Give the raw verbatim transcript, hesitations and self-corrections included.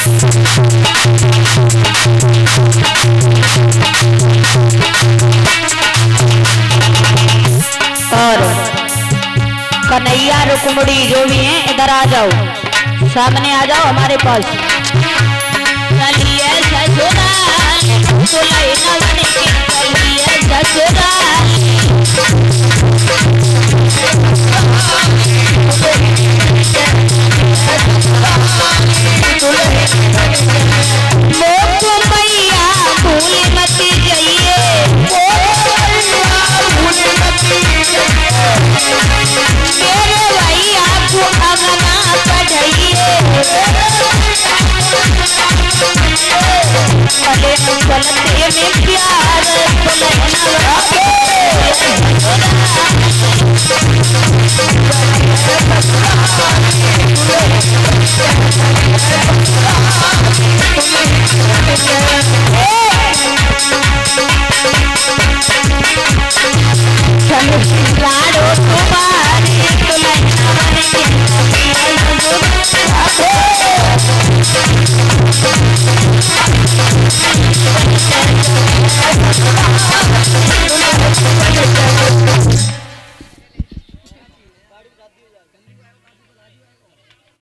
और कन्हैया रुक्मणी जो भी हैं इधर आ जाओ, सामने आ जाओ हमारे पास। चलिए ससुराल दुल्हन बन के चलिए ससुराल, मोह मैया भूल मत जाइए, मेरे भैया को अगना बढ़ाइए, भले चलते में प्यार दुल्हन